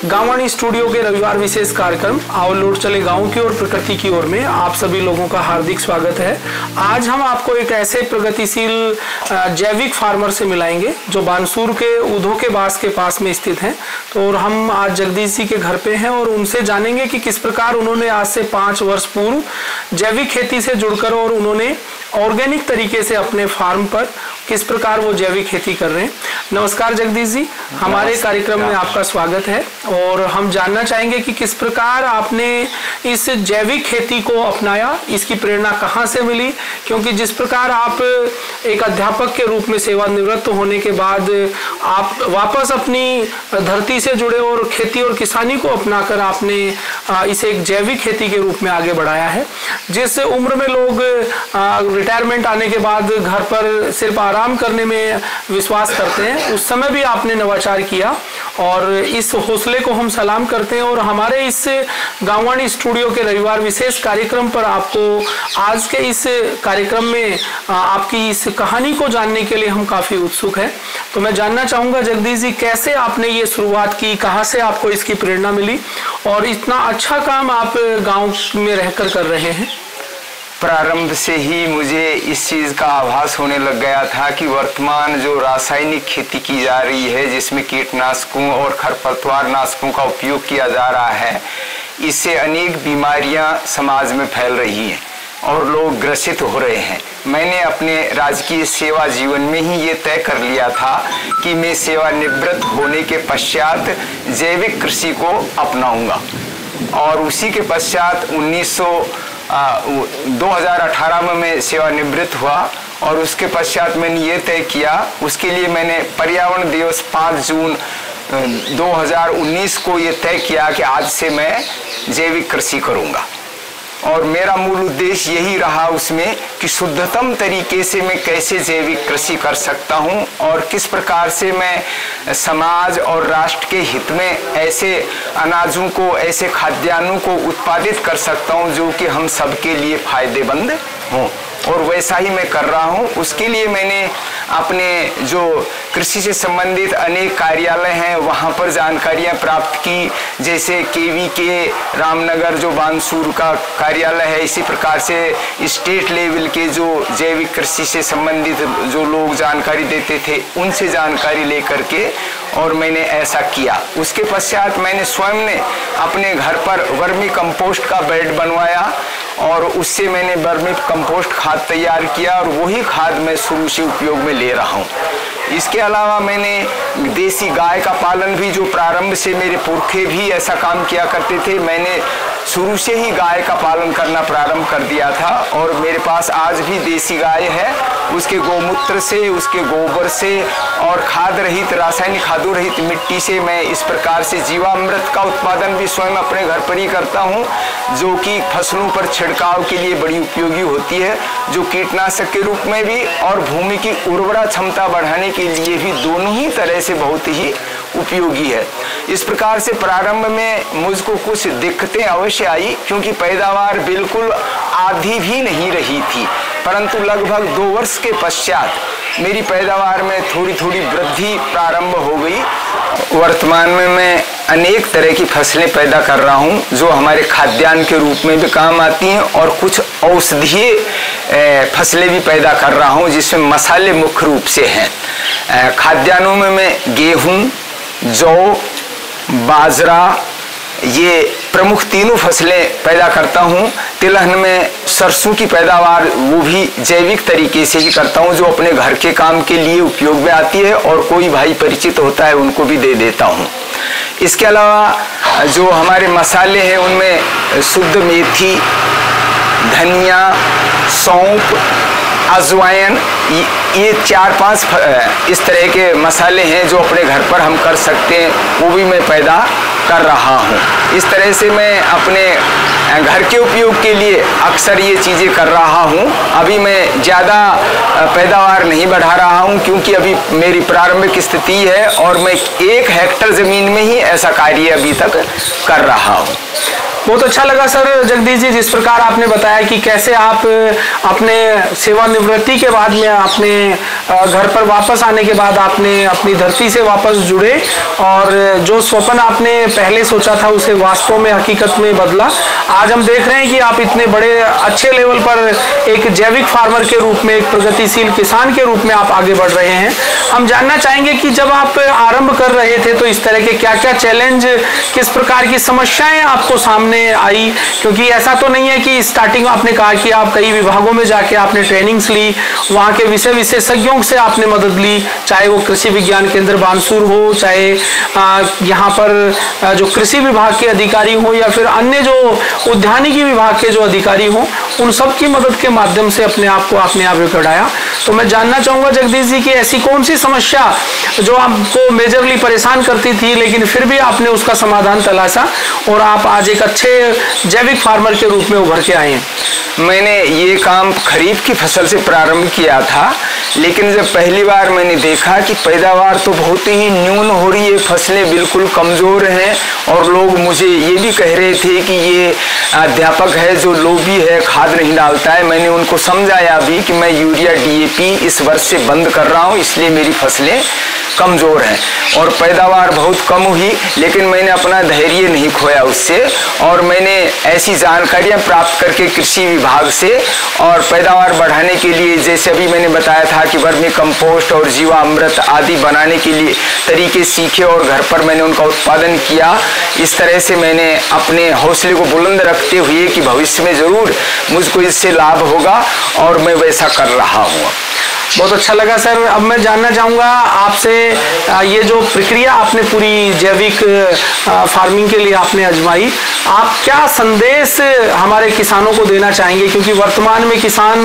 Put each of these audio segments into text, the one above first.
गांववाणी studio के रविवार विशेष कार्यक्रम आओ लौट चले गांव की ओर प्रकृति की ओर में आप सभी लोगों का हार्दिक स्वागत है। आज हम आपको एक ऐसे प्रगतिशील जैविक फार्मर से मिलाएंगे जो बानसूर के उधो के बास के पास में स्थित हैं। तो और हम आज जगदीश जी के घर पे हैं और उनसे जानेंगे कि किस प्रकार उन्होंने आज से 5 वर्ष पूर्व जैविक खेती से जुड़कर और उन्होंने ऑर्गेनिक तरीके से अपने फार्म पर किस प्रकार वो जैविक खेती कर रहे हैं। नमस्कार जगदीश जी, हमारे कार्यक्रम में आपका स्वागत है और हम जानना चाहेंगे कि किस प्रकार आपने इस जैविक खेती को अपनाया, इसकी प्रेरणा कहाँ से मिली, क्योंकि जिस प्रकार आप एक अध्यापक के रूप में सेवानिवृत्त होने के बाद आप वापस अपनी धरती से जुड़े और खेती और किसानी को अपनाकर आपने इसे एक जैविक खेती के रूप में आगे बढ़ाया है। जिस उम्र में लोग रिटायरमेंट आने के बाद घर पर सिर्फ आराम करने में विश्वास करते हैं, उस समय भी आपने नवाचार किया और इस हौसले को हम सलाम करते हैं। और हमारे इस गांववाणी स्टूडियो के रविवार विशेष कार्यक्रम पर आपको आज के इस कार्यक्रम में आपकी इस कहानी को जानने के लिए हम काफी उत्सुक हैं। तो मैं जानना चाहूंगा जगदीश जी, कैसे आपने ये शुरुआत की, कहाँ से आपको इसकी प्रेरणा मिली और इतना अच्छा काम आप गाँव में रहकर कर रहे हैं। प्रारंभ से ही मुझे इस चीज़ का आभास होने लग गया था कि वर्तमान जो रासायनिक खेती की जा रही है, जिसमें कीटनाशकों और खरपतवार नाशकों का उपयोग किया जा रहा है, इससे अनेक बीमारियां समाज में फैल रही हैं और लोग ग्रसित हो रहे हैं। मैंने अपने राजकीय सेवा जीवन में ही ये तय कर लिया था कि मैं सेवानिवृत्त होने के पश्चात जैविक कृषि को अपनाऊंगा और उसी के पश्चात 2018 में मैं सेवानिवृत्त हुआ और उसके पश्चात मैंने ये तय किया, उसके लिए मैंने पर्यावरण दिवस 5 जून 2019 को ये तय किया कि आज से मैं जैविक कृषि करूंगा। और मेरा मूल उद्देश्य यही रहा उसमें कि शुद्धतम तरीके से मैं कैसे जैविक कृषि कर सकता हूं और किस प्रकार से मैं समाज और राष्ट्र के हित में ऐसे अनाजों को, ऐसे खाद्यान्नों को उत्पादित कर सकता हूं जो कि हम सबके लिए फायदेमंद हों। और वैसा ही मैं कर रहा हूं। उसके लिए मैंने अपने जो कृषि से संबंधित अनेक कार्यालय हैं वहां पर जानकारियां प्राप्त की, जैसे केवीके रामनगर जो बानसूर का कार्यालय है, इसी प्रकार से स्टेट लेवल के जो जैविक कृषि से संबंधित जो लोग जानकारी देते थे उनसे जानकारी लेकर के और मैंने ऐसा किया। उसके पश्चात मैंने स्वयं ने अपने घर पर वर्मी कंपोस्ट का बेड बनवाया और उससे मैंने वर्मी कंपोस्ट खाद तैयार किया और वही खाद मैं शुरू से उपयोग में ले रहा हूँ। इसके अलावा मैंने देसी गाय का पालन भी, जो प्रारंभ से मेरे पुरखे भी ऐसा काम किया करते थे, मैंने शुरू से ही गाय का पालन करना प्रारंभ कर दिया था और मेरे पास आज भी देसी गाय है। उसके गौमूत्र से, उसके गोबर से और खाद रहित, रासायनिक खादों रहित मिट्टी से मैं इस प्रकार से जीवामृत का उत्पादन भी स्वयं अपने घर पर ही करता हूँ, जो कि फसलों पर छिड़काव के लिए बड़ी उपयोगी होती है, जो कीटनाशक के रूप में भी और भूमि की उर्वरा क्षमता बढ़ाने के लिए भी दोनों ही तरह से बहुत ही उपयोगी है। इस प्रकार से प्रारंभ में मुझको कुछ दिक्कतें अवश्य आई, क्योंकि पैदावार बिल्कुल आधी भी नहीं रही थी, परंतु लगभग 2 वर्ष के पश्चात मेरी पैदावार में थोड़ी थोड़ी वृद्धि प्रारंभ हो गई। वर्तमान में मैं अनेक तरह की फसलें पैदा कर रहा हूं, जो हमारे खाद्यान्न के रूप में भी काम आती हैं और कुछ औषधीय फसलें भी पैदा कर रहा हूं, जिसमें मसाले मुख्य रूप से हैं। खाद्यान्नों में मैं गेहूं, जौ, बाजरा, ये प्रमुख तीनों फसलें पैदा करता हूँ। तिलहन में सरसों की पैदावार वो भी जैविक तरीके से ही करता हूँ, जो अपने घर के काम के लिए उपयोग में आती है और कोई भाई परिचित होता है उनको भी दे देता हूँ। इसके अलावा जो हमारे मसाले हैं उनमें शुद्ध मेथी, धनिया, सौंफ, अजवाइन, ये 4-5 इस तरह के मसाले हैं जो अपने घर पर हम कर सकते हैं, वो भी मैं पैदा कर रहा हूँ। इस तरह से मैं अपने घर के उपयोग के लिए अक्सर ये चीज़ें कर रहा हूँ। अभी मैं ज़्यादा पैदावार नहीं बढ़ा रहा हूँ, क्योंकि अभी मेरी प्रारंभिक स्थिति है और मैं 1 हेक्टेयर ज़मीन में ही ऐसा कार्य अभी तक कर रहा हूँ। बहुत अच्छा लगा सर जगदीश जी, जिस प्रकार आपने बताया कि कैसे आप अपने सेवानिवृत्ति के बाद में आपने घर पर वापस आने के बाद आपने अपनी धरती से वापस जुड़े और जो स्वप्न आपने पहले सोचा था उसे वास्तव में हकीकत में बदला। आज हम देख रहे हैं कि आप इतने बड़े अच्छे लेवल पर एक जैविक फार्मर के रूप में, एक प्रगतिशील किसान के रूप में आप आगे बढ़ रहे हैं। हम जानना चाहेंगे कि जब आप आरंभ कर रहे थे तो इस तरह के क्या क्या चैलेंज, किस प्रकार की समस्याएं आपको सामने आई, क्योंकि ऐसा तो नहीं है कि स्टार्टिंग में आपने कहा कि आप कई विभागों में जाके आपने ट्रेनिंग्स ली, वहां के विषय विशेषज्ञों से आपने मदद ली, चाहे वो कृषि विज्ञान केंद्र बानसूर हो, चाहे यहाँ पर जो कृषि विभाग के अधिकारी हो या फिर अन्य जो उद्यानिकी विभाग के जो अधिकारी हो, उन सब की मदद के माध्यम से अपने आप को आपने आगे बढ़ाया। तो मैं जानना चाहूंगा जगदीश जी की ऐसी कौन सी समस्या जो आपको मेजरली परेशान करती थी लेकिन फिर भी आपने उसका समाधान तलाशा और आप आज एक अच्छे जैविक फार्मर के रूप में उभर के आए हैं। मैंने ये काम खरीफ की फसल से प्रारंभ किया था, लेकिन जब पहली बार मैंने देखा कि पैदावार तो बहुत ही न्यून हो रही है, फसलें बिल्कुल कमज़ोर हैं और लोग मुझे ये भी कह रहे थे कि ये अध्यापक है जो लोभी है, खाद नहीं डालता है। मैंने उनको समझाया भी कि मैं यूरिया DAP इस वर्ष से बंद कर रहा हूँ, इसलिए मेरी फसलें कमज़ोर हैं और पैदावार बहुत कम हुई, लेकिन मैंने अपना धैर्य नहीं खोया उससे और मैंने ऐसी जानकारियां प्राप्त करके कृषि विभाग से और पैदावार बढ़ाने के लिए, जैसे अभी मैंने बताया था कि वर्मी कंपोस्ट और जीवामृत आदि बनाने के लिए तरीके सीखे और घर पर मैंने उनका उत्पादन किया। इस तरह से मैंने अपने हौसले को बुलंद रखते हुए कि भविष्य में ज़रूर मुझको इससे लाभ होगा और मैं वैसा कर रहा हूँ। बहुत अच्छा लगा सर। अब मैं जानना चाहूँगा आपसे, ये जो प्रक्रिया आपने पूरी जैविक फार्मिंग के लिए आपने आजमाई, आप क्या संदेश हमारे किसानों को देना चाहेंगे, क्योंकि वर्तमान में किसान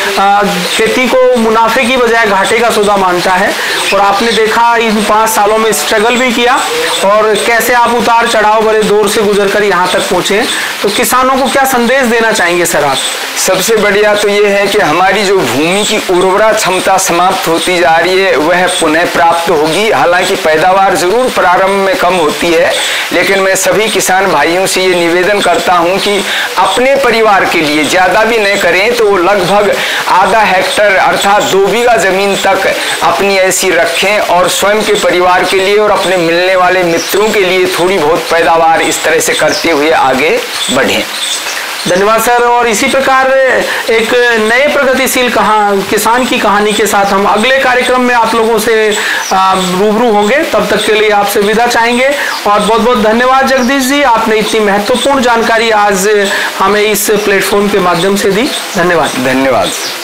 खेती को मुनाफे की बजाय घाटे का सौदा मानता है और आपने देखा इन 5 सालों में स्ट्रगल भी किया और कैसे आप उतार चढ़ाव भरे दौर से गुजर कर यहाँ तक पहुँचे, तो किसानों को क्या संदेश देना चाहेंगे सर आप? सबसे बढ़िया तो ये है कि हमारी जो भूमि की उर्वरा क्षमता समाप्त होती जा रही है वह पुनः प्राप्त होगी। हालांकि पैदावार जरूर प्रारंभ में कम होती है, लेकिन मैं सभी किसान भाइयों से ये निवेदन करता हूं कि अपने परिवार के लिए ज़्यादा भी नहीं करें तो लगभग आधा हेक्टर अर्थात 2 बीघा जमीन तक अपनी ऐसी रखें और स्वयं के परिवार के लिए और अपने मिलने वाले मित्रों के लिए थोड़ी बहुत पैदावार इस तरह से करते हुए आगे बढ़ें। धन्यवाद सर। और इसी प्रकार एक नए प्रगतिशील किसान की कहानी के साथ हम अगले कार्यक्रम में आप लोगों से रूबरू होंगे। तब तक के लिए आपसे विदा चाहेंगे और बहुत बहुत धन्यवाद जगदीश जी, आपने इतनी महत्वपूर्ण जानकारी आज हमें इस प्लेटफॉर्म के माध्यम से दी। धन्यवाद। धन्यवाद।